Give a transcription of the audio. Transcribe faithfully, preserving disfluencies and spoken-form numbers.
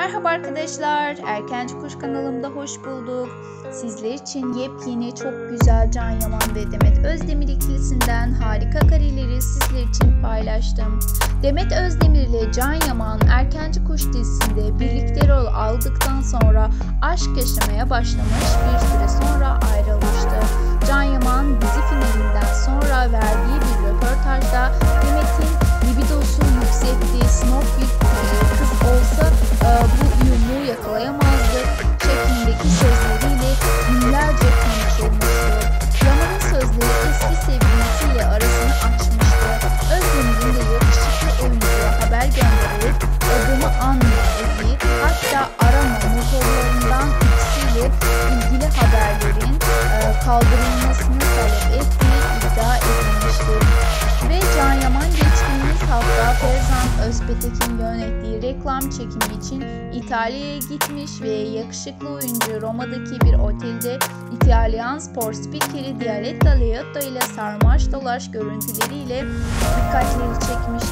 Merhaba arkadaşlar, Erkenci Kuş kanalımda hoş bulduk. Sizler için yepyeni çok güzel Can Yaman ve Demet Özdemir ikilisinden harika kareleri sizler için paylaştım. Demet Özdemir ile Can Yaman Erkenci Kuş dizisinde birlikte rol aldıktan sonra aşk yaşamaya başlamış, bir süre sonra ayrılmıştı. Can Yaman dizi finalinden sonra verdiği bir röportajda Demet'in libidosu yüksekti, snob bir kız olsa e, bu uyumu yakalayamazdı şeklindeki sözleriyle günlerce konuşulmuştu. Yaman'ın sözleri eski sevgilisiyle arasını açmıştı. Özdemir'in de yakışıklı oyuncuya haber göndererek adını anmadığı, hatta arama motorlarından ikisiyle ilgili haberlerin e, kaldırılmasını talep ettiği iddia edilmiştir. Ve Can Yaman geçtiğimiz hafta Ferzan Özpetek'in yönettiği reklam çekimi için İtalya'ya gitmiş ve yakışıklı oyuncu Roma'daki bir otelde İtalyan spor spikeri Dialetta Leotta ile sarmaş dolaş görüntüleriyle dikkatleri çekmiş